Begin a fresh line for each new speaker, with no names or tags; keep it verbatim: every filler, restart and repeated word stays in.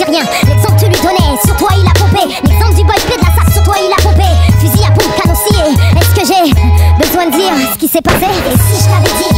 rien. L'exemple tu lui donnais, sur toi il a pompé. L'exemple du boy de la sac, sur toi il a pompé. Fusil à pompe, canon scié. Est-ce que j'ai besoin de dire ce qui s'est passé? Et si je t'avais dit